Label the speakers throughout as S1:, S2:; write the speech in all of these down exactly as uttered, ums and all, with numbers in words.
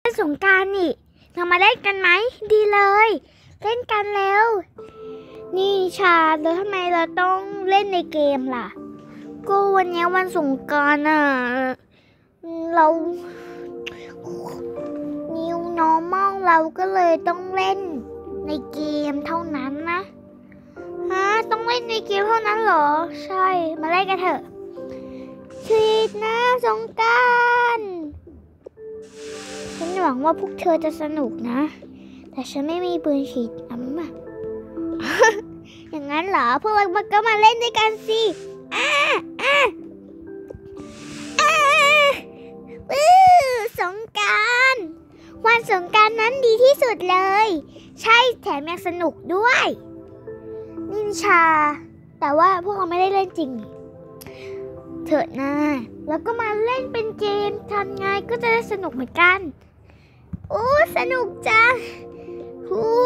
S1: วันสงกรานต์นี่เรามาเล่นกันไหมดีเลยเล่นกันแล้วนี่ชาแล้วทำไมเราต้องเล่นในเกมล่ะก็วันนี้วันสงกรานต์อ่ะเรา New Normal เราก็เลยต้องเล่นในเกมเท่านั้นนะฮะต้องเล่นในเกมเท่านั้นเหรอใช่มาเล่นกันเถอะฉีดน้ำสงกรานต์ฉันหวังว่าพวกเธอจะสนุกนะแต่ฉันไม่มีปืนฉีดน้ำอะ อย่างนั้นเหรอพวกเราก็มาเล่นด้วยกันสิอ่าอ่าอ่าวู้สงกรานต์วันสงกรานต์นั้นดีที่สุดเลยใช่แถมยังสนุกด้วยนินชาแต่ว่าพวกเราไม่ได้เล่นจริงเถอะนะแล้วก็มาเล่นเป็นเกมทำไงก็จะได้สนุกเหมือนกันโอ้สนุกจังฮู้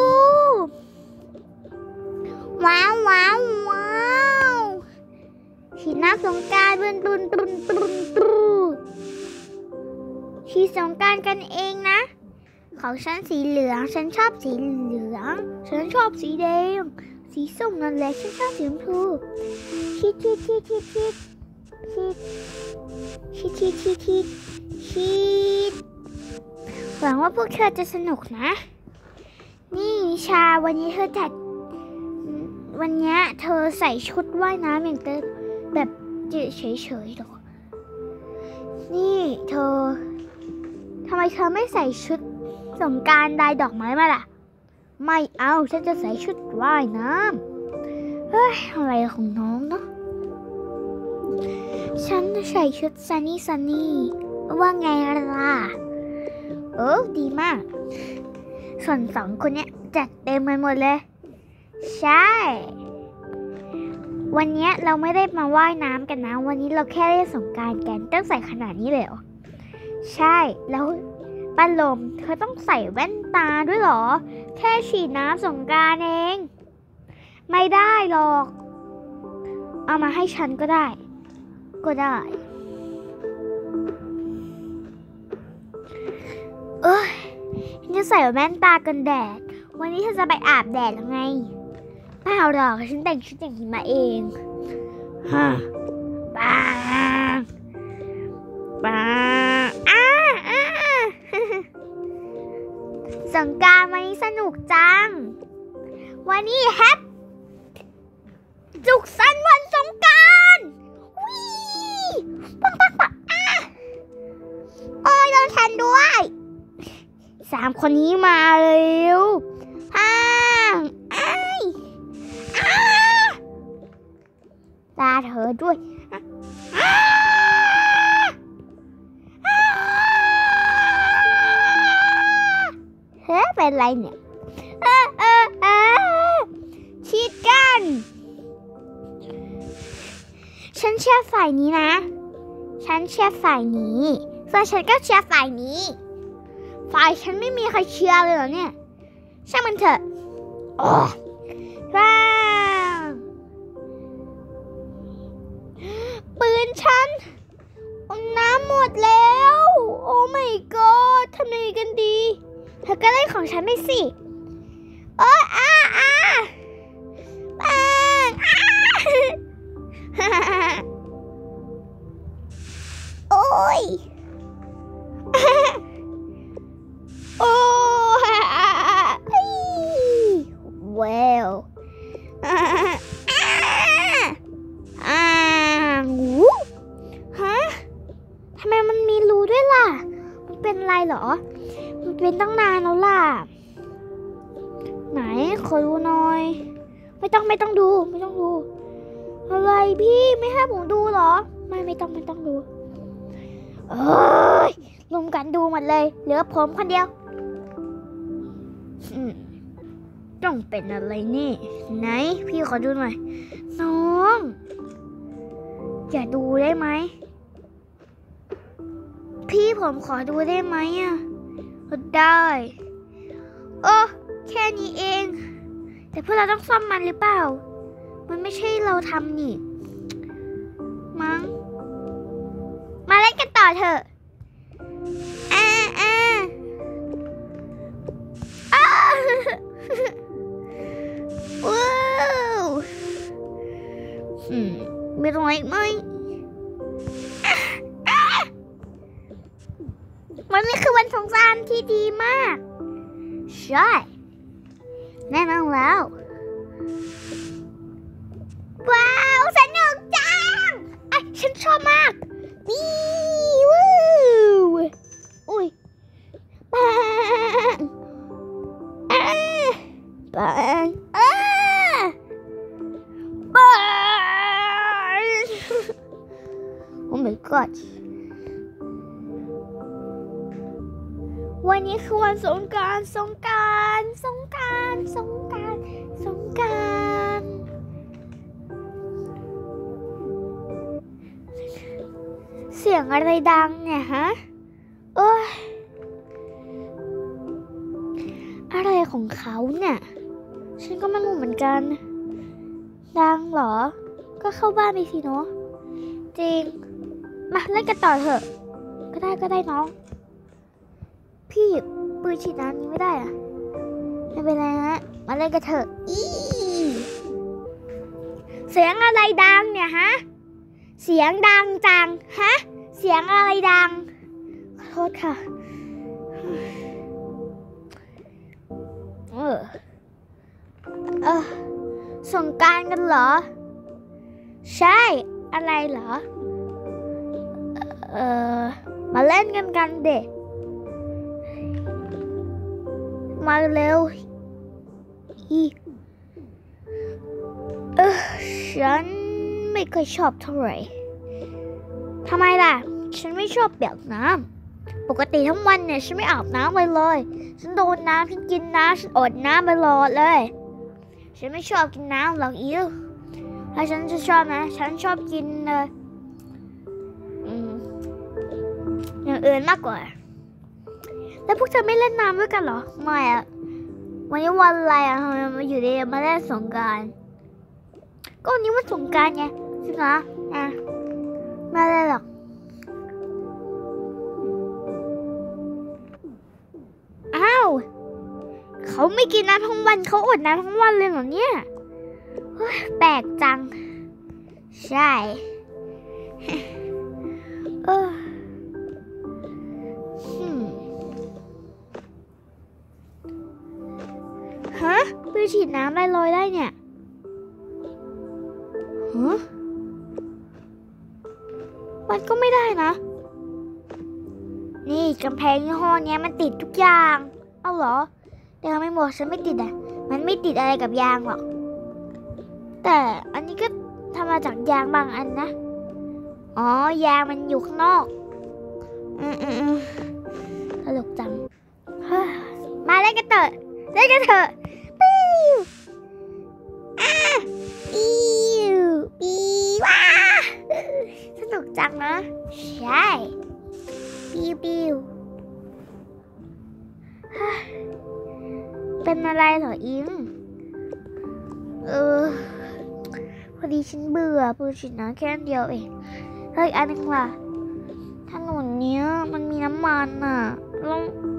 S1: ว้าวว้าวว้าวฉีดน้ำสงกรานต์บุนบุนบุนบุนบุนฉีดสงกรานต์กันเองนะของฉันสีเหลืองฉันชอบสีเหลืองฉันชอบสีแดงสีส้มนั่นแหละฉันชอบสีชมพูฉีดฉีดฉีดฉีดฉีดฉีดฉีดฉีดฉีดฉีดหวังว่าพวกเธอจะสนุกนะนี่นิชาวันนี้เธอจัดวันนี้เธอใส่ชุดว่ายน้ำอย่างเต้แบบเฉยๆหรอนี่เธอทำไมเธอไม่ใส่ชุดสงกรานต์ลายดอกไม้มาล่ะไม่เอาฉันจะใส่ชุดว่ายน้ำเฮ้ยอะไรของน้องเนาะฉันจะใส่ชุดซันนี่ซันนี่ว่าไงล่ะโอ้ดีมากส่วนสองคนเนี้ยจัดเต็มไปหมดเลยใช่วันนี้เราไม่ได้มาว่ายน้ำกันนะวันนี้เราแค่เล่นสงกรานต์กันต้องใส่ขนาดนี้เลยเหรอใช่แล้วป้าลมเธอต้องใส่แว่นตาด้วยเหรอแค่ฉีดน้ำสงกรานต์เองไม่ได้หรอกเอามาให้ฉันก็ได้ก็ได้เอ้ยฉันจะใส่แว่นตากันแดดวันนี้เธอจะไปอาบแดดหรือไงเปล่าหรอกฉันแต่งชุดอย่างนี้มาเองฮะบ้าบ้าอ้าอ้าสงกรานต์วันนี้สนุกจังวันนี้แฮปจุกสันวันสงกรานต์วิปังปังปังอ้าโอ้ยโดนฉันด้วยสามคนนี้มาเร็วฮ่างอ้ายอ้าตาเธอด้วยอ้าเฮ้ยเป็นไรเนี่ยเออเออเออฉีดกันฉันเชื่อฝ่ายนี้นะฉันเชื่อฝ่ายนี้ส่วนฉันก็เชื่อฝ่ายนี้ฝ่ายฉันไม่มีใครเชื่อเลยเหรอเนี่ยช่างมันเถอะโอ้ว้าวปืนฉันน้ำหมดแล้วโอ้ my god ทำยังไงกันดีเธอก็เล่นของฉันไปสิโอ้อาอาปังโอ้ยโอ้ว้าวอ่าวูฮะทำไมมันมีรูด้วยล่ะมันเป็นอะไรเหรอมันเป็นตั้งนานแล้วล่ะไหนขอดูหน่อยไม่ต้องไม่ต้องดูไม่ต้องดูอะไรพี่ไม่ให้ผมดูเหรอไม่ไม่ต้องไม่ต้องดูเอ้ยรวมกันดูหมดเลยเหลือผมคนเดียวต้องเป็นอะไรนี่ไหนพี่ขอดูหน่อยน้องอย่าดูได้ไหมพี่ผมขอดูได้ไหมอ่ะได้โอ้แค่นี้เองแต่พวกเราต้องซ่อมมันหรือเปล่ามันไม่ใช่เราทำนี่มั้งมาเล่นกันต่อเถอะอ่าอ่านี้คือวันสงกรานต์ที่ดีมากใช่แน่นอนแล้วว้าวสนุกจังไอ้ฉันชอบมากนี่วู้อุ้ยปังอ่าปังอ่าปัง Oh my god วันนี้คือวันสงกรานต์สงกรานต์สงกรานต์สงกรานต์สงกรานต์เสียงอะไรดังเนี่ยฮะโอ้ยอะไรของเขาเนี่ยฉันก็ไม่รู้เหมือนกันดังเหรอก็เข้าบ้านไปสิเนาะจริงมาเล่นกันต่อเถอะก็ได้ก็ได้น้องพี่ปืนฉีดน้ำนี้ไม่ได้อะไม่เป็นไรฮะมาเล่นกันเถอะอีเสียงอะไรดังเนี่ยฮะเสียงดังจังฮะเสียงอะไรดังขอโทษค่ะเออเออสงกรานต์กันเหรอใช่อะไรเหรอเออมาเล่นกันกันเด็กมาเร็วอีเออฉันไม่เคยชอบเท่าไหร่ทำไมล่ะฉันไม่ชอบเปียกน้ำปกติทั้งวันเนี่ยฉันไม่อาบน้ำไปเลยฉันโดนน้ำฉันกินน้ำฉันอดน้ำไปตลอดเลยฉันไม่ชอบกินน้ำหรอกอิวถ้าฉันจะชอบนะฉันชอบกินเอออืมอย่างอื่นมากกว่าแล้วพวกเธอไม่เล่นน้ำด้วยกันเหรอไม่อะวันนี้วันอะไรอะทำไมมาอยู่ดีมาเล่นสงกรานต์ก็วันนี้วันสงกรานต์ไงใช่ไหมอ่ะไม่เล่นหรอกอ้าวเขาไม่กินน้ำทั้งวันเขาอดน้ำทั้งวันเลยเหรอเนี่ยแปลกจังใช่เออฮะปืนฉีดน้ำลอยๆได้เนี่ยฮะมันก็ไม่ได้นะนี่กำแพงยี่ห้อนี้มันติดทุกอย่างเอาเหรอแต่ทำไมหมวกฉันไม่ติดอ่ะมันไม่ติดอะไรกับยางหรอกแต่อันนี้ก็ทำมาจากยางบางอันนะอ๋อยางมันอยู่ข้างนอกอืมอืมอืมตลกจังมาเล่นกันเถอะเล่นกันเถอะปิ้วอ่ะปิ้วปิ้วว้าสนุกจังนะใช่ปิ้วปิ้วเป็นอะไรเหรออิงเออพอดีฉันเบื่อปืนฉีดน้ำแค่เดียวเองแล้วอีกอันนึงล่ะถนนเนี้ยมันมีน้ำมันอ่ะแล้ว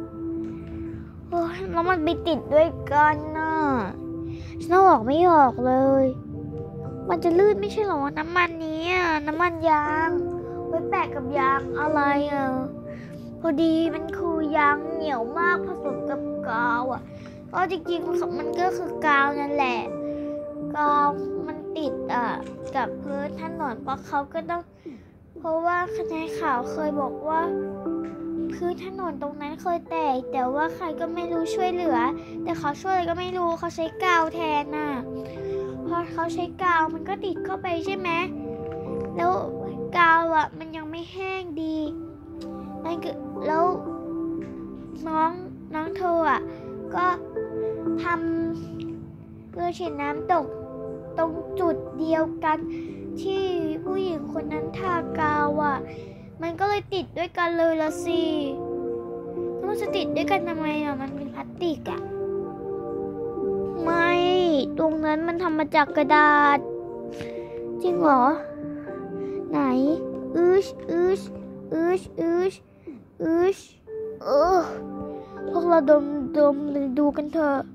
S1: แล้วมันไปติดด้วยกันน่ะฉันเอาออกไม่ออกเลยมันจะลื่นไม่ใช่หรอน้ำมันนี้น้ำมันยางไว้แปะกับยางอะไรอ่ะพอดีมันคือยางเหนียวมากผสมกับกาวอ่ะก็จริงๆมันก็คือกาวนั่นแหละกาวมันติดอ่ะกับพื้นถนนเพราะเขาก็ต้องเพราะว่าคะแนนข่าวเคยบอกว่าพื้นถนนตรงนั้นเคยแตกแต่ว่าใครก็ไม่รู้ช่วยเหลือแต่เขาช่วยอะไรก็ไม่รู้เขาใช้กาวแทนน่ะพอเขาใช้กาวมันก็ติดเข้าไปใช่ไหมแล้วกาวอ่ะมันยังไม่แห้งดีนั่นคือแล้วน้องน้องเธออ่ะก็ทำเพื่อฉีดน้ำตกตรงจุดเดียวกันที่ผู้หญิงคนนั้นทากาวอ่ะมันก็เลยติดด้วยกันเลยละสิแล้วมันจะติดด้วยกันทำไมอ่ะมันเป็นพลาสติกอ่ะไม่ตรงนั้นมันทำมาจากกระดาษจริงเหรอไหนอืชอืชอืชอืชอืชเออพวกเราดมดมดูกันเถอะ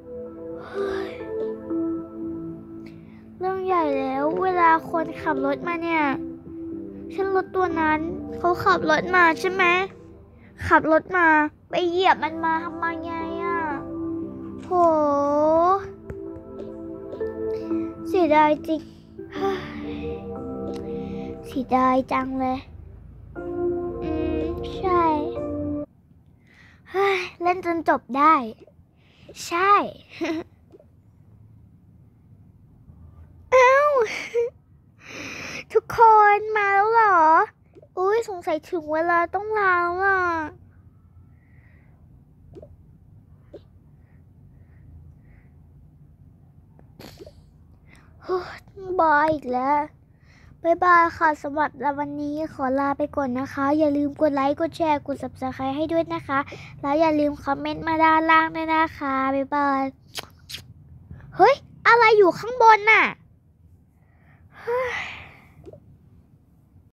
S1: เรื่องใหญ่แล้วเวลาคนขับรถมาเนี่ยฉันรถตัวนั้นเขาขับรถมาใช่ไหมขับรถมาไปเหยียบมันมาทำไมไงอ่ะโหเสียดายจริงเสียดายจังเลยอืมใช่เฮ้ยเล่นจนจบได้ใช่ เอ้า ทุกคนมาแล้วเหรออุ้ยสงสัยถึงเวลาต้องลาแล้วอ่ะบายอีกแล้วบายบายค่ะสำหรับวันนี้ขอลาไปก่อนนะคะ อย่าลืมกดไลค์ กดแชร์ กด ซับสไครบ์ ให้ด้วยนะคะ แล้วอย่าลืมคอมเมนต์มาด้านล่างด้วยนะคะ บ๊ายบาย เฮ้ย อะไรอยู่ข้างบนน่ะ